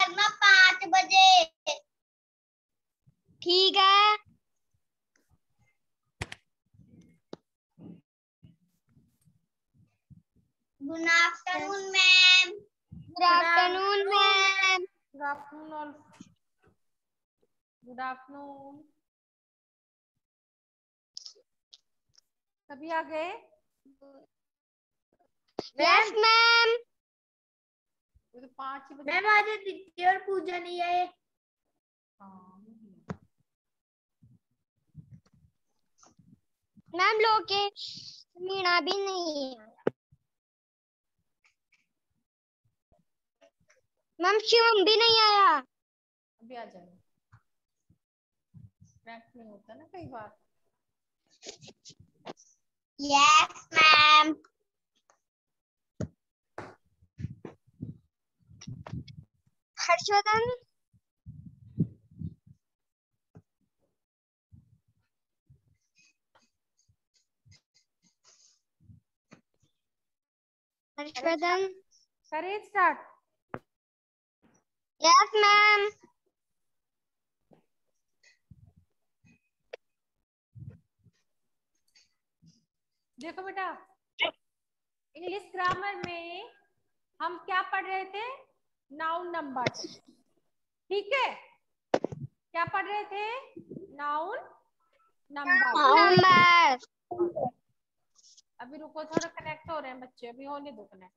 करना 5 बजे। ठीक है। Good afternoon ma'am. Good afternoon ma'am. Good afternoon all. Good afternoon. सभी आ गए? Yes ma'am. तो 5 ही बजे। मैम आज दीदी और पूजा नहीं आए। मैम लोकेश मीणा भी नहीं है। मैम शिवम भी नहीं आया। अभी आ जाएगा। कनेक्ट नहीं होता ना कई बार। Yes ma'am. हर्षवर्धन। हर्षवर्धन। करें स्टार्ट। Yes ma'am. देखो बेटा, इंग्लिश ग्रामर में हम क्या पढ़ रहे थे? Noun numbers. ठीक है, क्या पढ़ रहे थे? Noun number. अभी रुको, थोड़ा कनेक्ट हो रहे हैं बच्चे, अभी होने दो कनेक्ट।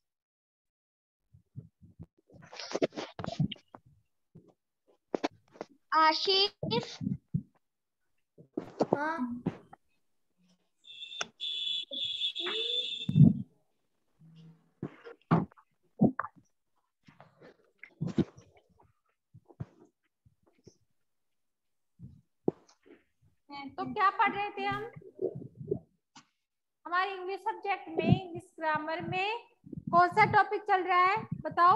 आशीष। हाँ तो क्या पढ़ रहे थे हम? हमारे इंग्लिश सब्जेक्ट में, इंग्लिश ग्रामर में कौन सा टॉपिक चल रहा है बताओ?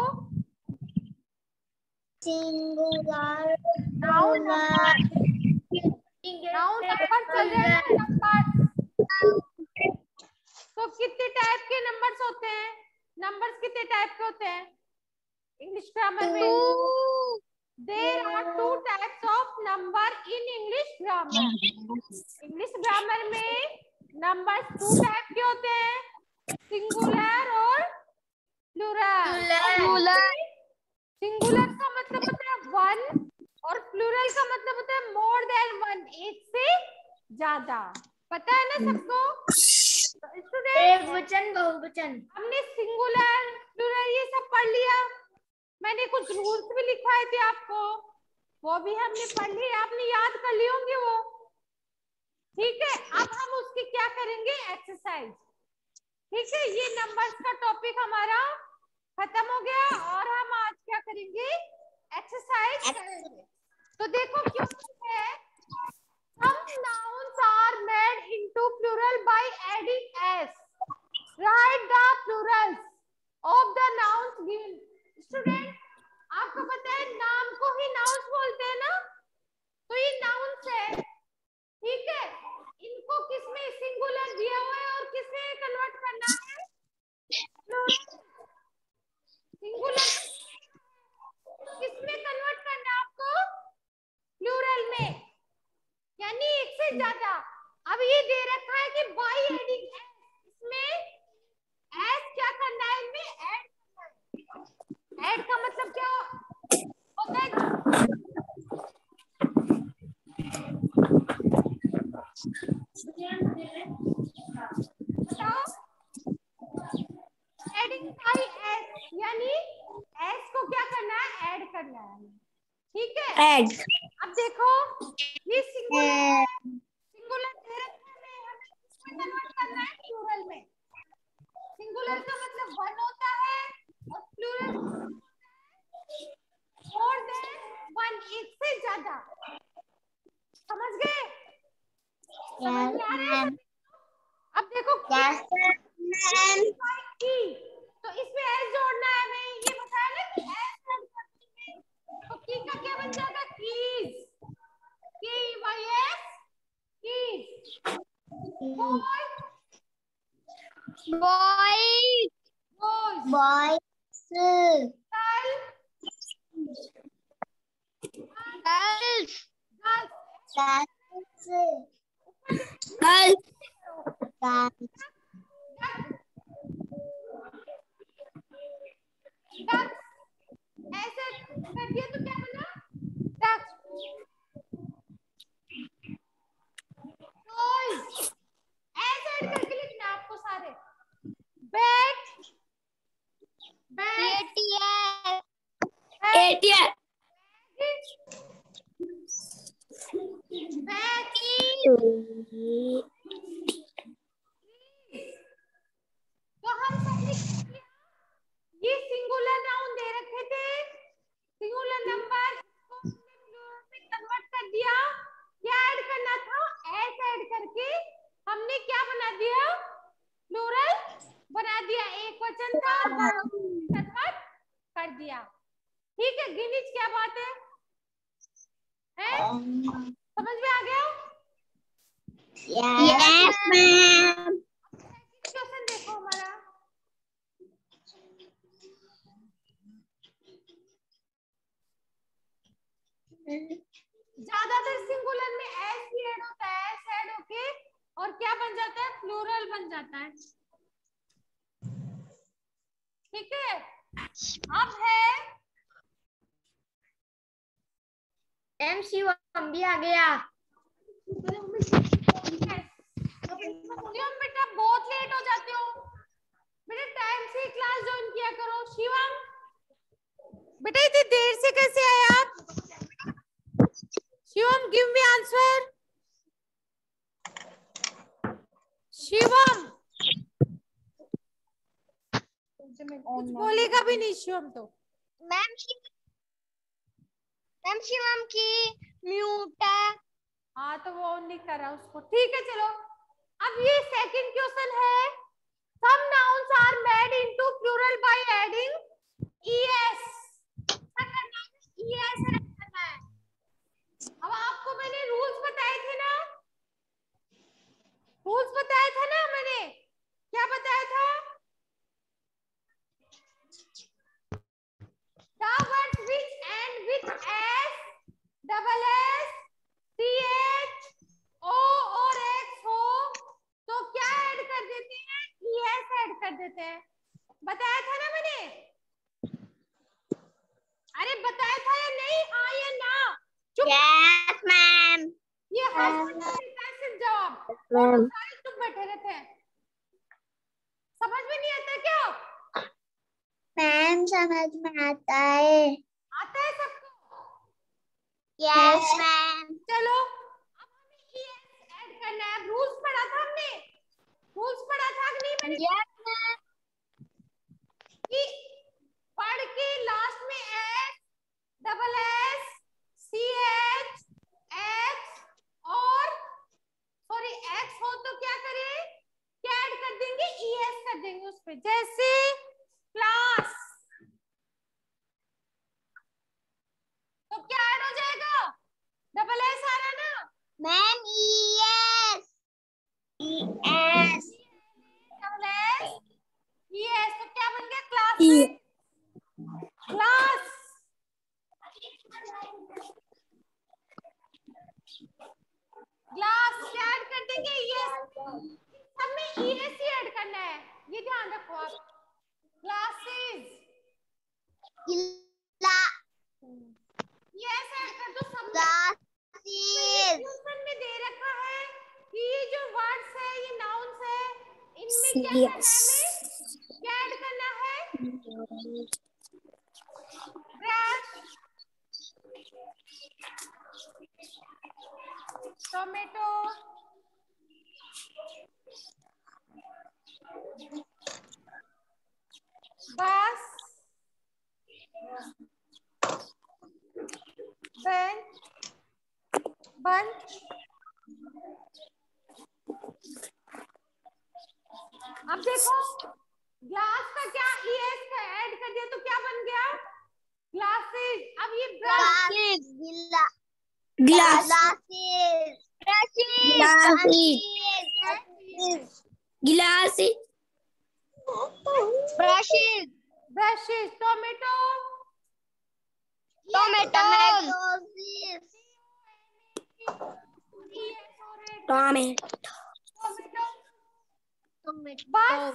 Singular noun number. Noun number चल रहे हैं। नंबर तो कितने टाइप के नंबर्स होते हैं? नंबर्स कितने टाइप के होते हैं इंग्लिश ग्रामर में? There are 2 types of number in English grammar. English grammar में नंबर्स 2 टाइप के होते हैं, सिंगुलर और प्लूरल। सिंगुलर का मतलब होता है 1 और प्लूरल का मतलब होता है मोर देन 1, एक से ज्यादा। पता है ना सबको? स्टूडेंट, एकवचन बहुवचन। हमने सिंगुलर प्लूरल ये सब पढ़ लिया। मैंने कुछ रूल्स भी लिखवाए थे आपको, वो भी हमने पढ़ लिए, आपने याद कर लिए होंगे वो। ठीक है, अब हम उसकी क्या करेंगे? एक्सरसाइज। ठीक है, ये नंबर्स का टॉपिक हमारा खत्म हो गया और हम आज क्या करेंगे? एक्सरसाइज करेंगे। तो देखो क्यों है, some nouns are made into plural by adding s. Write the plurals of the nouns given. Student, आपको पता है नाम को ही नाउन्स बोलते हैं ना, तो ये नाउन्स है। ठीक है, इनको किसमें सिंगुलर दिया हुआ है और किसमें कन्वर्ट करना है? सिंगुलर किसमें कन्वर्ट करना है आपको? प्लूरल में, यानी एक से ज्यादा। अब ये दे रखा है कि बाय एडिंग एस, इसमें एस क्या करना है? इनमें ऐड करना है। ऐड का मतलब क्या होता है? बताओ। एडिंग बाय एस, यानी एस को क्या करना है? ऐड करना है। ठीक है, ऐड। अब देखो ये सिंगुलर दे रखा है, हमें किसमें कन्वर्ट करना है? प्लूरल में। सिंगुलर का मतलब 1 होता है और प्लूरल मोर देन 1, एक से ज्यादा। समझ गए? समझ में आ रहा है? अब देखो की, तो इसमें एस जोड़ना है हमें, ये बताया ना कि एस ऐड करनी है। तो की का क्या बन जाएगा? Keys. Key Y S, keys. Boy. Boys. Boys. Girl. ऐसे कर दिया तो क्या बना? डक। टॉयज ऐसे ऐड करके लिखना आपको सारे। बैट, बैट, ATM बैट, तो हम सबने क्या किया? ये सिंगुलर नाउन दे रखे थे, सिंगुलर नंबर को हमने प्लूरल में कन्वर्ट कर दिया। क्या ऐड करना था? एस ऐड करके हमने क्या बना दिया? प्लूरल बना दिया। एक वचन था और कन्वर्ट कर दिया। ठीक है गिनीज, क्या बात है? समझ में आ गया? Yes, ma'am. क्वेश्चन देखो हमारा। ज्यादातर सिंगुलर में एस ही ऐड होता है, एस ऐड होके और क्या बन जाता है? प्लूरल बन जाता है। ठीक है, अब है M शिवम भी आ गया। शिवम बेटा बहुत लेट हो जाते हो बेटा, टाइम से क्लास ज्वाइन किया करो। शिवम बेटा इतनी देर से कैसे आए आप? Shivam give me answer. Shivam कुछ बोलेगा भी नहीं शिवम तो। मैम शिवम की म्यूट है। हाँ तो वो ऑन नहीं कर रहा उसको। ठीक है चलो, अब ये सेकंड क्वेश्चन है। Some nouns are made into plural by adding es। क्या करना है? es ऐड करना है। अब आपको मैंने रूल्स बताए थे ना, रूल्स बताया था ना मैंने, क्या बताया था? The words which end with s, double s, ch, o और x हो तो क्या ऐड कर देते हैं? es ऐड कर देते हैं। बताया था ना मैंने? अरे बताया था या नहीं? हाँ या ना? चुप। Yes, ma'am. ये हस्बैंड का देता है सिर्फ जवाब, और सारे चुप बैठे रहते हैं। समझ में नहीं आता क्या? मैम समझ में आता है। आता है सबको? Yes, ma'am. चलो अब हमें es ऐड करना है। रूल्स पढ़ा था हमने, रूल्स पढ़ा था कि नहीं मैंने? Yes ma'am. कि पढ़ के लास्ट में s, double s, ch, x और सॉरी x हो तो क्या करें? क्या ऐड कर देंगे? es कर देंगे उस पे। जैसे क्लास तो क्या ऐड हो जाएगा? डबल s आ रहा ना ma'am yes। Yes. Double s, es तो क्या बन गया? क्लास में क्लास। क्लास क्या ऐड कर देंगे? yes। सब में es ही ऐड करना है, ये ध्यान रखो आप। क्लासेस yes ऐड कर दो सब में। क्वेश्चन में दे रखा है कि ये जो वर्ड्स है, ये नाउन्स है, इनमें क्या करना है? हमें क्या ऐड करना है? Brush, tomato, bus, bench, bunch. अब देखो ग्लास का क्या es का ऐड कर दिया तो क्या बन गया? ग्लासेस। अब ये brush, Glass. Glass. Brushes, tomato, tomato, bus,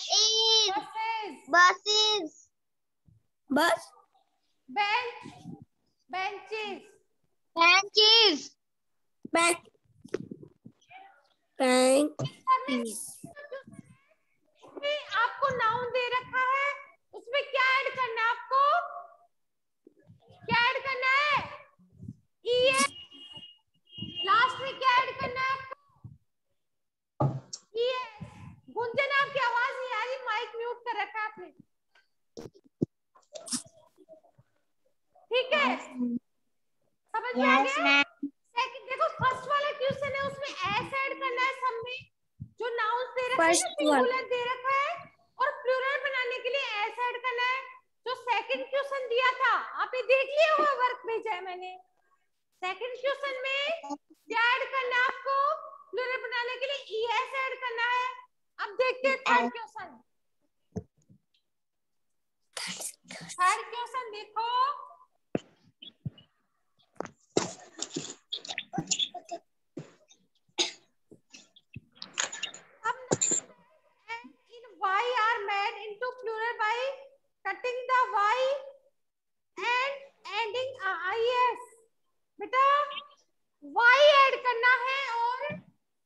buses, bus, bench, benches, benches, bank, bank, इसमें आपको नाउन दे रखा है, उसमें क्या ऐड करना है आपको? क्या ऐड करना है? ES, लास्ट में क्या ऐड करना है आपको? ES। गुंजन आपकी आवाज नहीं आ रही, माइक म्यूट कर रखा है आपने, ठीक है? समझ में आ गया? सेकंड देखो, फर्स्ट वाला क्वेश्चन है, उसमें एस ऐड करना है सब में, जो नाउन दे रखा है ना, सिंगुलर दे रखा है, और प्लूरल बनाने के लिए एस ऐड करना है। जो सेकंड क्वेश्चन दिया था, आपने देख लिया होगा, वर्क भेजा है मैंने। सेकंड क्वेश्चन में क्या ऐड करना है आपको? प्लूरल बनाने के लिए ES ऐड करना है। अब देखते हैं थर्ड क्वेश्चन। थर्ड क्वेश्चन देखो, in Y are made into plural by cutting the Y and ending IS। बेटा Y ऐड करना है और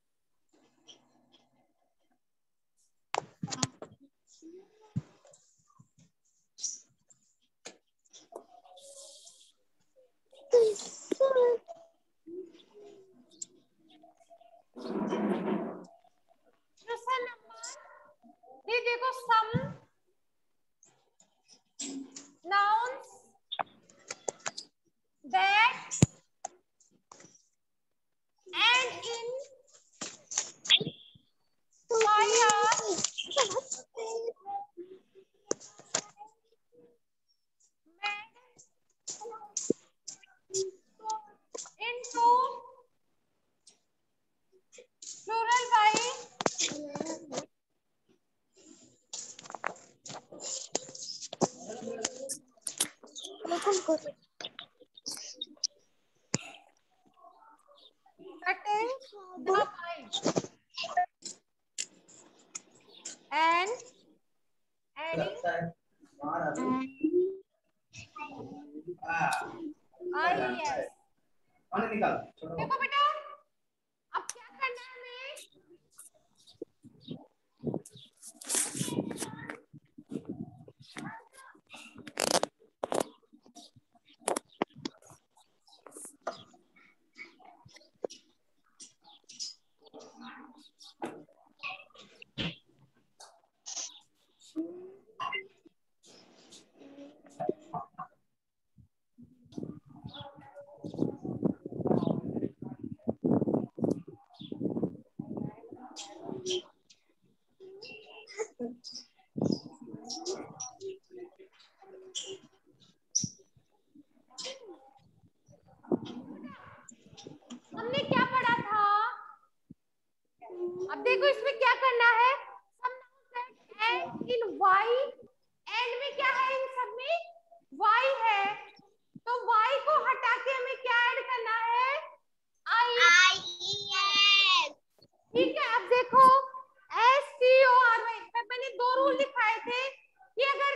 क्वेश्चन नंबर, ये देखो, सम nouns that end in Y are made into plural by cutting the Y and adding IES। देखो बेटा, अब क्या करना है हमें? हमने क्या पढ़ा था? अब देखो, इसमें क्या करना है? Some nouns that end in Y, end में क्या है? इन सब में Y है, तो Y को हटा के हमें क्या ऐड करना है? IES, ठीक है। अब देखो, STORY, मैंने दो रूल लिखाए थे कि अगर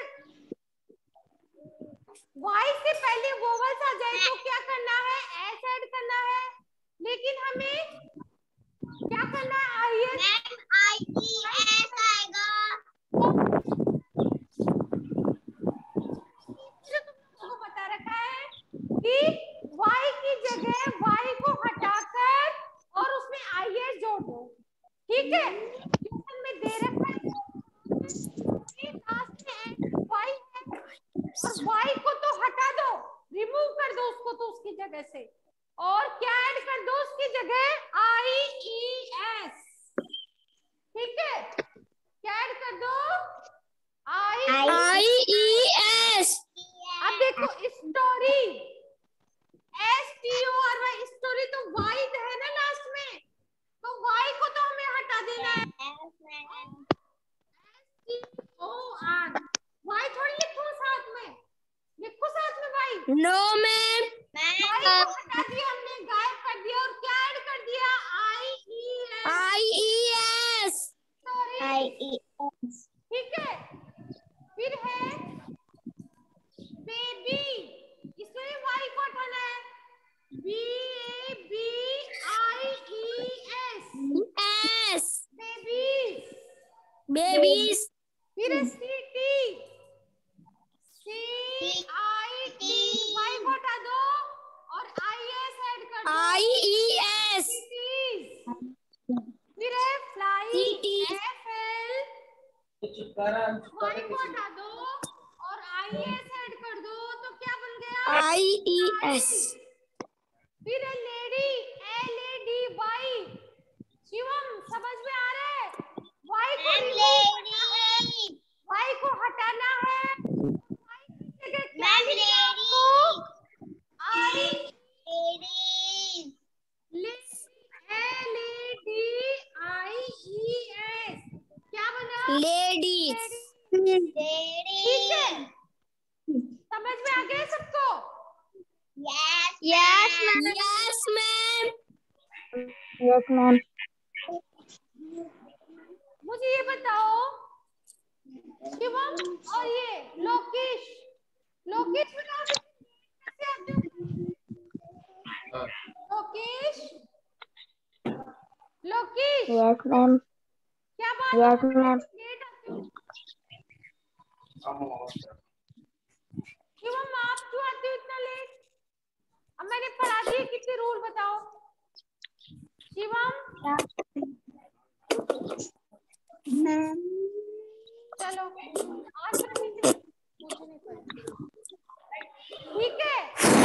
Y से पहले वोवल्स आ जाए तो क्या करना है? S ऐड करना है, लेकिन हमें क्या करना है? IES आएगा। जो तुम लोगों को बता रखा है कि Y की जगह Y को हटाकर और उसमें IES जोड़ दो, ठीक है? क्वेश्चन में दे रखा है लास्ट में Y है, और Y को तो हटा दो, रिमूव कर दो उसको, तो उसकी जगह से और क्या ऐड कर दो उसकी जगह? IES, ठीक है? क्या ऐड कर दो? IES। अब देखो, स्टोरी, STORY, स्टोरी तो Y है ना लास्ट में, तो Y को तो हमें हटा देना है। STOR, Y थोड़ी लिखो साथ में, लिखो साथ में Y। No ma'am. Y को हटा दिया हमने, गायब कर दिया, और क्या ऐड कर दिया? IES। IES. ठीक है, फिर है बेबी, इसमें वाई को हटाना है, BABIES, S. बेबीज। Babies. फिर है CT, CIT, वाई को हटा दो और IS ऐड कर दो, IES. cities। फिर है फ्लाई, Cities. FL, वाई को हटा दो और IS ऐड कर दो, तो क्या बन गया? IES. फिर है लेडी, LADY। शिवम समझ में आ रहा है? वाई को रिमूव करना है, वाई को हटाना है, वाई की जगह क्या लिखना है आपको? LADIES। क्या बना? Ladies. ठीक है, समझ में आ गया सबको? Yes, ma'am. Yes, ma'am. Yes, ma'am. मुझे ये बताओ, शिवम और ये लोकेश, लोकेश बताओ कैसे आते हो? Lokesh, Lokesh, Yes, ma'am. क्या बात Yes, है? ma'am. लेट आते हो? शिवम आप क्यों आते हो इतना लेट? अब मैंने पढ़ा दिए, कितने रूल बताओ? शिवम चलो आज मैं टीचर पूछने पर, ठीक है?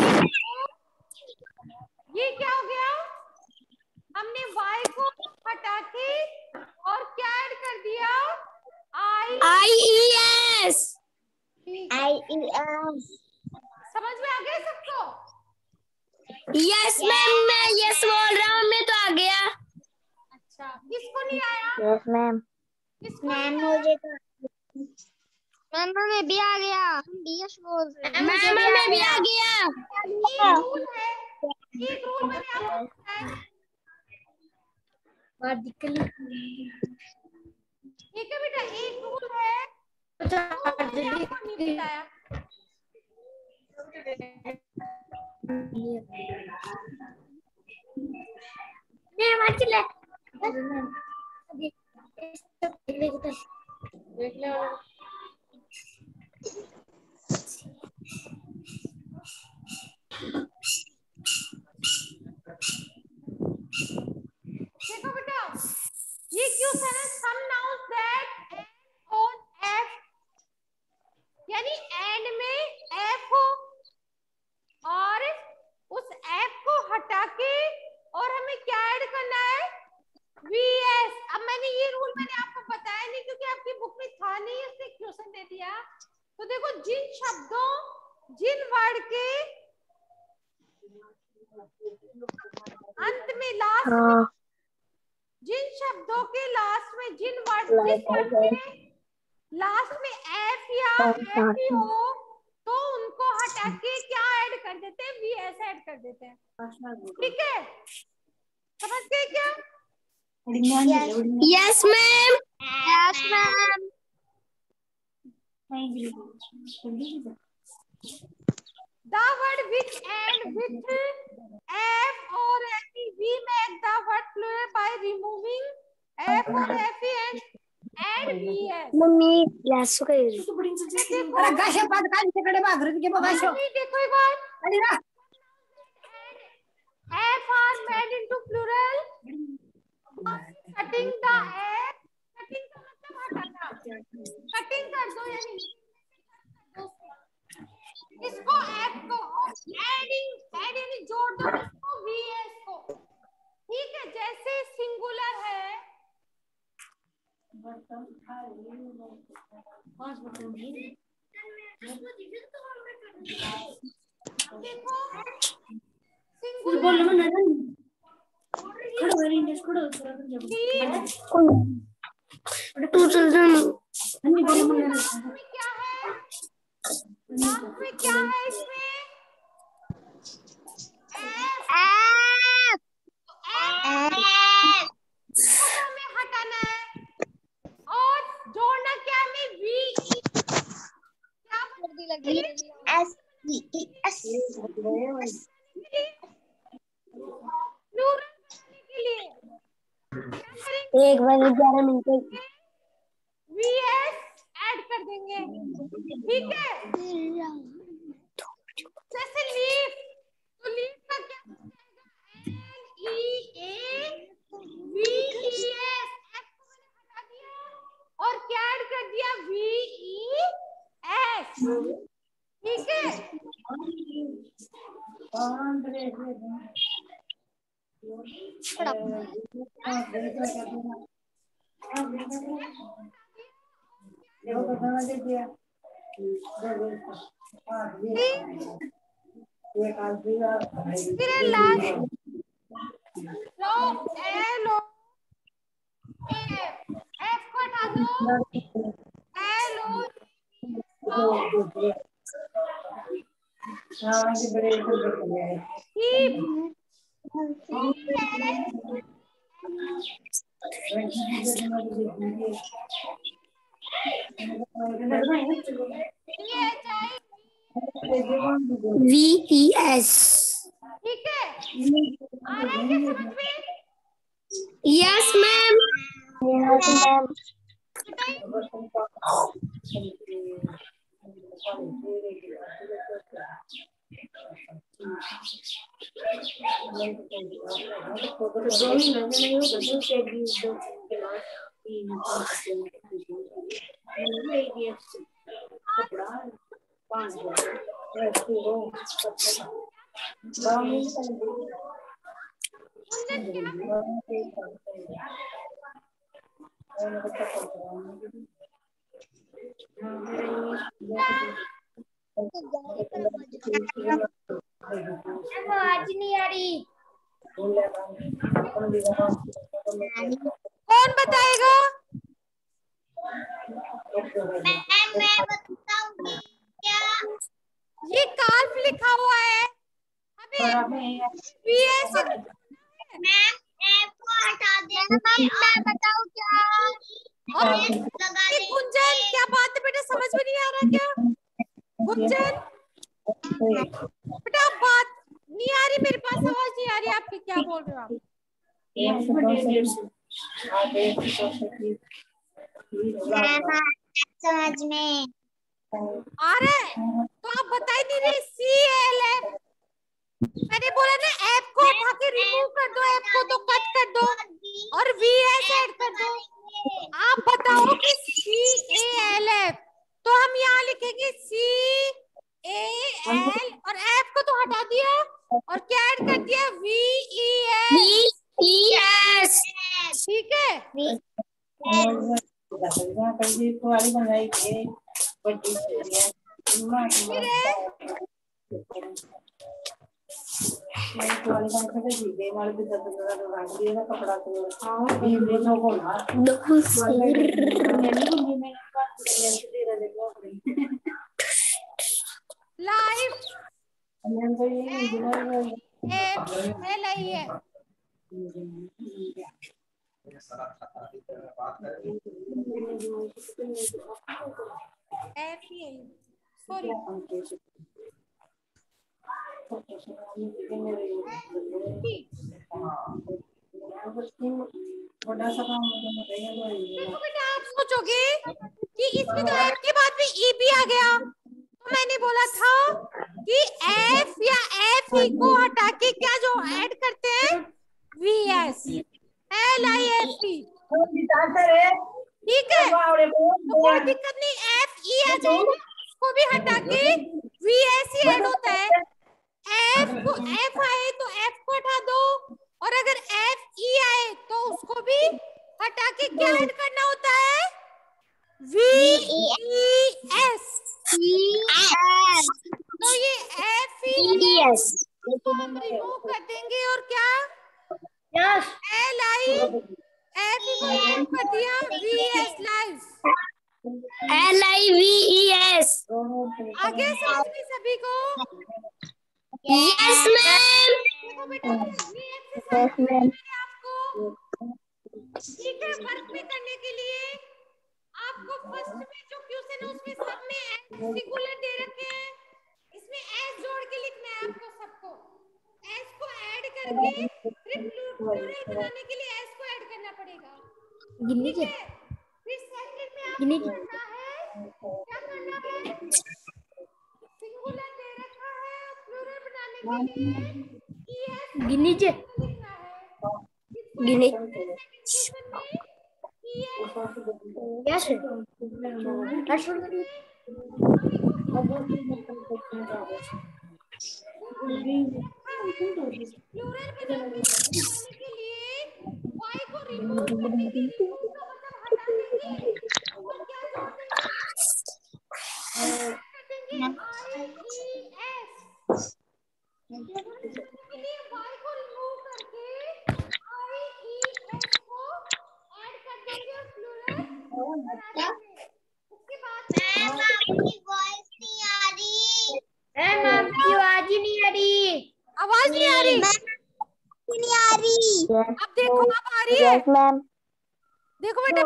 ये क्या हो गया? हमने y को हटा के और क्या ऐड कर दिया? IES. IES. समझ में आ गया सबको? Yes, ma'am. मैं yes बोल रहा हूँ, मैं तो आ गया. अच्छा, किसको नहीं आया? Yes, ma'am. किसको मैम नहीं आया? मुझे तो मैम हमें भी आ गया, हम BS बोल रहे हैं। मैम मैं भी आ गया. एक रूल है, एक रूल मैंने आपको बताया, ठीक है बेटा? एक रूल है जो मैंने आपको नहीं बताया। देखो बेटा, ये क्वेश्चन है some nouns that end on F, यानी एंड में एफ हो और उस एफ को हटा के और हमें क्या ऐड करना है? VS। अब ये रूल मैंने आपको बताया नहीं क्योंकि आपकी बुक में था नहीं, इसने क्वेश्चन दे दिया। तो देखो, जिन शब्दों, जिन वर्ड के अंत में, लास्ट में, जिन शब्दों के लास्ट में, जिस वर्ड के लास्ट में एफ या एफ ही हो, तो उनको हटा के क्या ऐड कर देते हैं? VS ऐड कर देते हैं, ठीक है? समझ गए क्या? Yes, ma'am. Yes, ma'am. The word which end with F or FE, we make the word plural by removing F or FE and add VS. Mummy class को कर देखो, देखो एक बार, F are made into plural, cutting the F, cutting का मतलब हटाना, cutting कर दो, यानी इसको F को adding, add यानी जोड़ दो इसको VS को, ठीक है? जैसे सिंगुलर है, देखो सिंगुलर तू चल जा. में क्या है? लास्ट में क्या है इसमें? F. इसको हमें हटाना है और के लिए एक बज 11 मिनट VS ऐड कर देंगे, ठीक है। जैसे लीफ, तो लीफ का क्या हो जाएगा? LEAVES, F को मैंने हटा दिया और क्या ऐड कर दिया? VES, ठीक है। फिर लास्ट लो LOAF, F को हटा दो, LOAF, keep, VES। ठीक है। आ रहा है क्या समझ में? Yes ma'am. आवाज नहीं आ रही। कौन बताएगा? मैं बताऊंगी क्या? ये काल्फ लिखा हुआ है, हमें VS मैम ऐप को हटा देंगे। मैं बताऊं क्या? और लगा ये गुंजन, क्या बात है बेटा, समझ में नहीं आ रहा क्या? गुंजन बेटा, बात नहीं आ रही, मेरे पास आवाज नहीं आ रही आपकी, क्या बोल रहे हो आप? समझ में आ रहा है तो आप बता ही नहीं रहे। CALF, मैंने बोला ना ऐप को उठा के रिमूव कर दो, ऐप को तो कट कर दो और VS ऐड कर दो। आप बताओ कि CALF, तो हम यहाँ लिखेंगे CAL और ऐप को तो हटा दिया और क्या ऐड कर दिया? VES, ठीक है। फिर है लाइफ, LIF, सॉरी, देखो बेटा, आप सोचोगे कि इसमें तो ऐप के बाद में EB आ गया, तो मैंने बोला था कि F या FE को हटा के क्या जो ऐड करते हैं? VS, LIFE, ठीक है। तो कोई दिक्कत नहीं, FE आ जाए ना, उसको भी हटा के VS ही ऐड होता है। F आए तो F को हटा दो और अगर FE आए तो उसको भी हटा के क्या ऐड करना होता है? VES, तो ये FES को हम रिमूव कर देंगे और क्या? LIFE को रिमूव कर दिया, VS लाइफ, LIVES। आगे समझ में सभी को? Yes ma'am. देखो बेटा, ये एक्सरसाइज मैंने आपको, ठीक है, वर्क में करने के लिए आपको फर्स्ट में जो क्वेश्चन है उसमें सब में सिंगुलर दे रखे हैं, इसमें एस जोड़ करके फिर प्लूरल बनाने के लिए एस को ऐड करना पड़ेगा, ठीक है। फिर सेकंड में आपको करना है, क्या करना है, सिंगुलर दे रखा है प्लूरल बनाने के लिए ईएस लिखना है। गिनी सेकंड में ईएस यस प्लूरल बनाने के लिए y को रिमूव करने की, रिमूव का मतलब हटाने की, और क्या जोड़ देंगे, IES के लिए y को रिमूव करके IES को ऐड कर देंगे और प्लूरल बना देंगे। उसके बाद आपकी वॉइस नहीं आ रही। मैम की आवाज ही नहीं आ रही। आवाज नहीं आ रही, नहीं आ रही। अब देखो अब आ रही है। देखो बेटा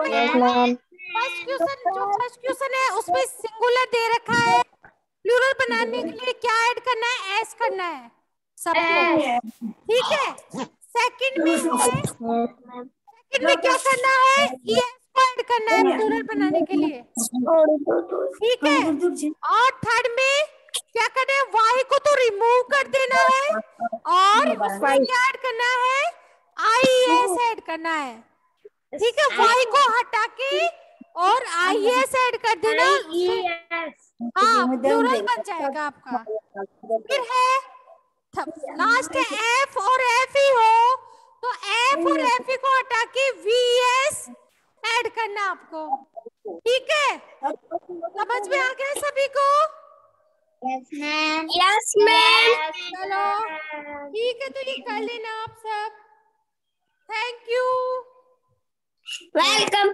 फर्स्ट क्वेश्चन है उसमें सिंगुलर दे रखा है, प्लूरल बनाने के लिए क्या ऐड करना है, एस करना है सबको, ठीक है। सेकंड में क्या करना है, ईएस को ऐड करना है प्लूरल बनाने के लिए, ठीक है। और थर्ड में क्या करना है, वाई को तो रिमूव कर देना है और उसमें क्या ऐड करना है, आईएस ऐड करना है, ठीक है। वाई को हटा के और आईएस ऐड कर देना, हाँ प्लूरल बन जाएगा आपका। फिर है लास्ट है एफ और एफ ही हो तो एफ और एफ ही को हटा के वीएस ऐड करना आपको, ठीक है। समझ में आ गया सभी को? यस मैम चलो ठीक है, तो ये कर लेना आप सब। थैंक यू, वेलकम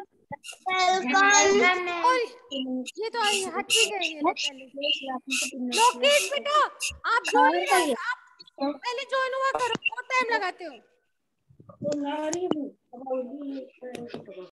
और ये तो हट भी गए ये लोग पहले। लोकेश बेटा आप ज्वाइन आप पहले ज्वाइन हुआ करो, बहुत टाइम लगाते हो।